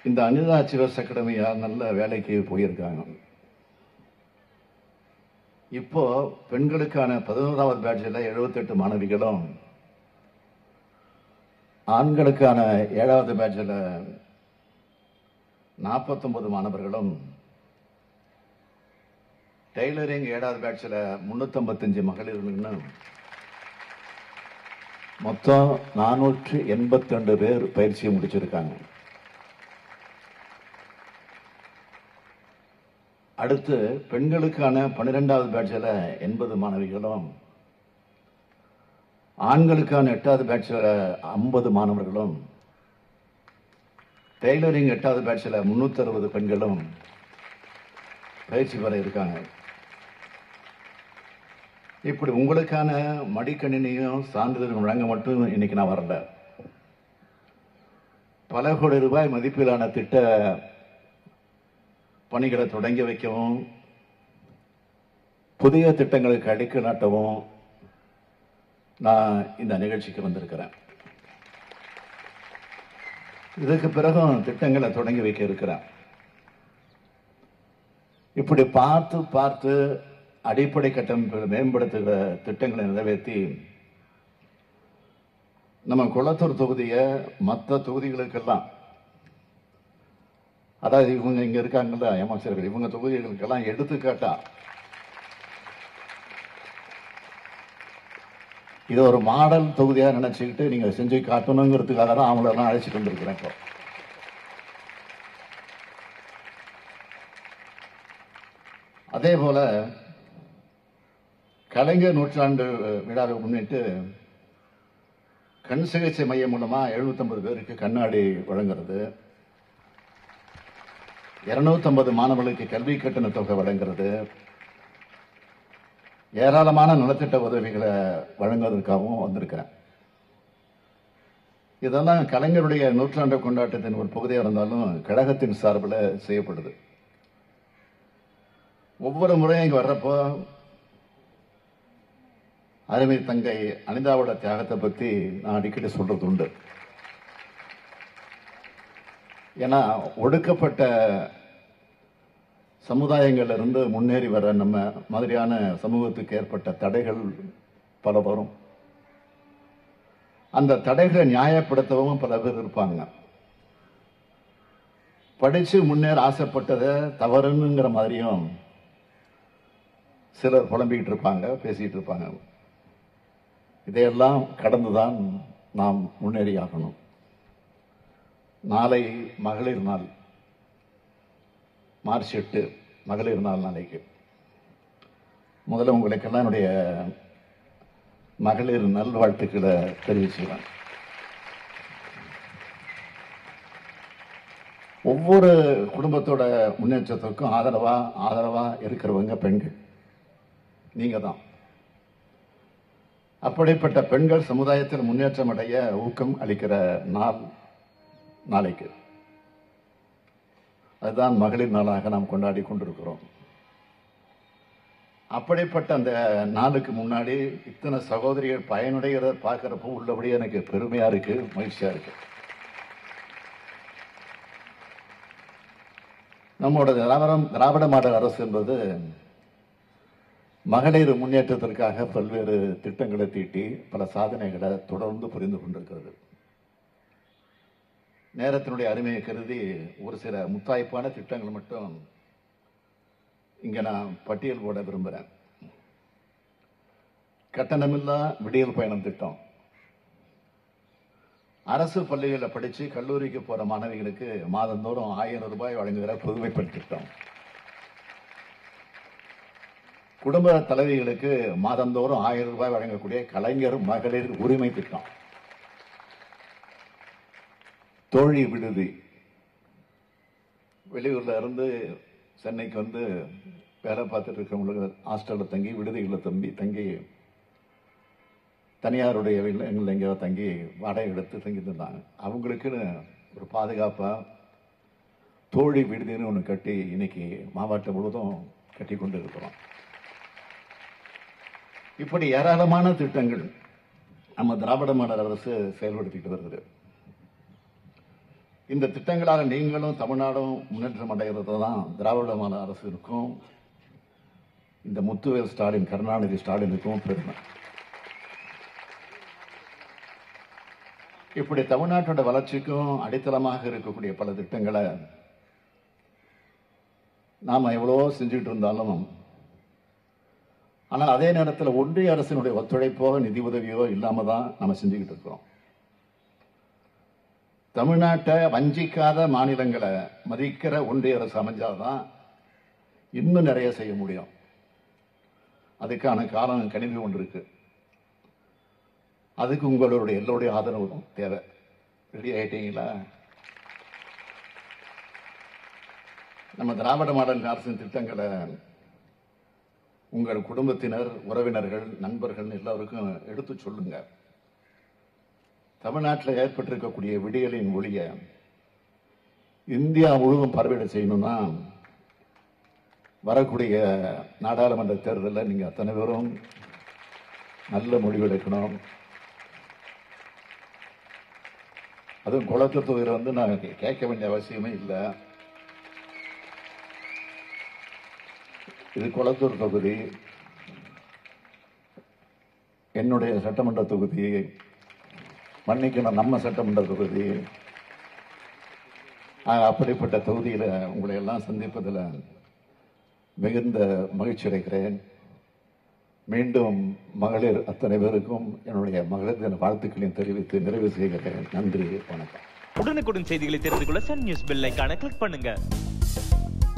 இந்த அனிதா சிவஸ் அகாடமியா நல்ல வேலைக்கு போயிருக்காங்க. இப்போ பெண்களுக்கான 11வது பேட்சில் 78 மாணவிகளும், ஆண்களுக்கான 7வது பேட்சில் 49 மாணவர்களும், டெய்லரிங் 7வது பேட்சில் 355 மகளிர்களும், மொத்தம் 482 பேர் பயிற்சியை முடிச்சிருக்காங்க. அடுத்து பெண்களுக்கான 12வது பேட்சில் 80 மாணவிகளும், ஆண்களுக்கான 8வது பேட்சில் 50 மாணவர்களும், டெய்லரிங் 8வது பேட்சில் 360 பெண்களும் பயிற்சி பெற இருக்காங்க. இப்படி உங்களுக்கான மடிக்கணினியும் சான்றிதழ் வழங்க மட்டும் இன்னைக்கு நான் வரல. பல கோடி ரூபாய் மதிப்பிலான திட்ட பணிகளை தொடங்கி வைக்கவும், புதிய திட்டங்களுக்கு அடிக்கல் நாட்டவும் நான் இந்த நிகழ்ச்சிக்கு வந்திருக்கிறேன். இதுக்கு பிறகும் திட்டங்களை தொடங்கி வைக்க இருக்கிறேன். இப்படி பார்த்து பார்த்து அடிப்படை கட்டமைப்புகளை மேம்படுத்துகிற திட்டங்களை நிறைவேற்றி நம்ம குளத்தூர் தொகுதியை மற்ற தொகுதிகளுக்கெல்லாம், அதாவது இவங்க இங்க இருக்காங்கல்ல அமைச்சர்கள், இவங்க தொகுதிகளுக்கெல்லாம் எடுத்துக்காட்டா இது ஒரு மாடல் தொகுதியா நினைச்சுக்கிட்டு நீங்க செஞ்சு காட்டணுங்கிறதுக்காக தான் அவங்களெல்லாம் அழைச்சிட்டு வந்திருக்கிறேன். இப்போ அதே போல கலைஞர் நூற்றாண்டு விழாவை முன்னிட்டு கண் சிகிச்சை மையம் மூலமா 750 பேருக்கு கண்ணாடி வழங்குறது, 250 மாணவர்களுக்கு கல்வி கட்டண தொகை வழங்குறது, ஏராளமான நலத்திட்ட உதவிகளை வழங்குவதற்காகவும் வந்திருக்கிறேன். இதெல்லாம் கலைஞருடைய நூற்றாண்டு கொண்டாட்டத்தின் ஒரு பகுதியாக இருந்தாலும் கழகத்தின் சார்பில் செய்யப்படுது. ஒவ்வொரு முறையும் இங்க வர்றப்போ அருமை தங்கை அனிதாவோட தியாகத்தை பத்தி நான் அடிக்கடி சொல்றது உண்டு. ஏன்னா ஒடுக்கப்பட்ட சமுதாயங்கள்ல இருந்து முன்னேறி வர நம்ம மாதிரியான சமூகத்துக்கு ஏற்பட்ட தடைகள் பல வரும். அந்த தடைகளை நியாயப்படுத்தவும் பல பேர் இருப்பாங்க. படிச்சு முன்னேற ஆசைப்பட்டதை தவறுங்கிற மாதிரியும் சிலர் புலம்பிக்கிட்டு இருப்பாங்க, பேசிட்டு இருப்பாங்க. இதையெல்லாம் கடந்துதான் நாம் முன்னேறி ஆகணும். நாளை மகளிர் நாள், மார்ச் 8 மகளிர் நாள். நாளைக்கு முதல்ல உங்களுக்கெல்லாம் என்னுடைய மகளிர் நல்வாழ்த்துக்களை தெரிவிச்சுக்கிறேன். ஒவ்வொரு குடும்பத்தோட முன்னேற்றத்திற்கும் ஆதரவா இருக்கிறவங்க பெண்கள், நீங்க தான். அப்படிப்பட்ட பெண்கள் சமுதாயத்தில் முன்னேற்றம் அடைய ஊக்கம் அளிக்கிற நாள் நாளைக்கு. அதுதான் மகளிர் நாளாக நாம் கொண்டாடி கொண்டிருக்கிறோம். அப்படிப்பட்ட அந்த நாளுக்கு முன்னாடி இத்தனை சகோதரிகள் பயனுடைகிறத பார்க்கிறப்போ உள்ளபடியே எனக்கு பெருமையா இருக்கு, மகிழ்ச்சியா இருக்கு. நம்மளோட திராவிட மாடல் அரசு என்பது மகளிர் முன்னேற்றத்திற்காக பல்வேறு திட்டங்களை தீட்டி பல சாதனைகளை தொடர்ந்து புரிந்து கொண்டிருக்கிறது. நேரத்தினுடைய அருமையை கருதி ஒரு சில முத்தாய்ப்பான திட்டங்கள் மட்டும் இங்க நான் பட்டியல் போட விரும்புகிறேன். கட்டணமில்லா விடியல் பயணம் திட்டம், அரசு பள்ளிகளில் படிச்சு கல்லூரிக்கு போற மாணவிகளுக்கு மாதந்தோறும் 1000 ரூபாய் வழங்குகிற புதுமைப்பெண் திட்டம், குடும்ப தலைவிகளுக்கு மாதந்தோறும் 1000 ரூபாய் வழங்கக்கூடிய கலைஞர் மகளிர் உரிமை திட்டம், தோழி விடுதி, வெளியூர்ல இருந்து சென்னைக்கு வந்து வேலை பார்த்துட்டு இருக்கிறவங்களுக்கு ஹாஸ்டல்ல தங்கி, விடுதிகளில் தங்கி தனியாருடைய இல்லங்கள் எங்கேயாவது தங்கி வாடகை எடுத்து தங்கி இருந்தாங்க. அவங்களுக்குன்னு ஒரு பாதுகாப்பா தோழி விடுதின்னு ஒன்று கட்டி இன்னைக்கு மாவட்டம் முழுவதும் கட்டி கொண்டு இருக்கிறோம். இப்படி ஏராளமான திட்டங்கள் நம்ம திராவிட மாடல் அரசு செயல்படுத்திட்டு வருகிறது. இந்த திட்டங்களால் நீங்களும் தமிழ்நாடும் முன்னேற்றம் அடைகிறது தான் திராவிட மாடல் அரசுக்கும் இந்த முத்துவேல் ஸ்டாலின் கருணாநிதி ஸ்டாலினுக்கும் பெருமை. இப்படி தமிழ்நாட்டோட வளர்ச்சிக்கும் அடித்தளமாக இருக்கக்கூடிய பல திட்டங்களை நாம எவ்வளவோ செஞ்சுட்டு இருந்தாலும், ஆனால் அதே நேரத்தில் ஒன்றிய அரசினுடைய ஒத்துழைப்போ நிதி உதவியோ இல்லாம தான் நம்ம செஞ்சுக்கிட்டு இருக்கிறோம். தமிழ்நாட்டை வஞ்சிக்காத மாநிலங்களை மதிக்கிற ஒன்றிய அரசு அமைஞ்சாதான் இன்னும் நிறைய செய்ய முடியும். அதுக்கான காலம் கணிவு ஒன்று இருக்கு. அதுக்கு உங்களுடைய எல்லோருடைய ஆதரவு தேவை. ரெடி ஆயிட்டீங்களா? நம்ம திராவிட மாடல் அரசின் திட்டங்களை உங்கள் குடும்பத்தினர், உறவினர்கள், நண்பர்கள் எல்லாருக்கும் எடுத்து சொல்லுங்க. தமிழ்நாட்டில் ஏற்பட்டிருக்கக்கூடிய விடியலின் ஒளிய இந்தியா முழுவதும் பரவிட செய்யணும்னா வரக்கூடிய நாடாளுமன்ற தேர்தலில் நீங்க அத்தனை பேரும் நல்ல முடிவெடுக்கணும். அதுவும் குளத்தூர் தொகுதியில் நான் கேட்க வேண்டிய அவசியமே இல்லை. இது குளத்தூர் தொகுதி, என்னுடைய சட்டமன்ற தொகுதி, மன்னிக்கணும் நம்ம சட்டமன்ற தொகுதி. அப்படிப்பட்ட தொகுதியில் உங்களை எல்லாம் சந்திப்பதில் மிகுந்த மகிழ்ச்சி அடைகிறேன். மீண்டும் மகளிர் அத்தனை பேருக்கும் என்னுடைய மகளிர் தின வாழ்த்துக்களையும் தெரிவித்து நிறைவு செய்கிறேன். நன்றி, வணக்கம். உடனுக்குடன் செய்திகளை தெரிந்து கொள்ள சன் நியூஸ் பெல் ஐகானை கிளிக் பண்ணுங்க.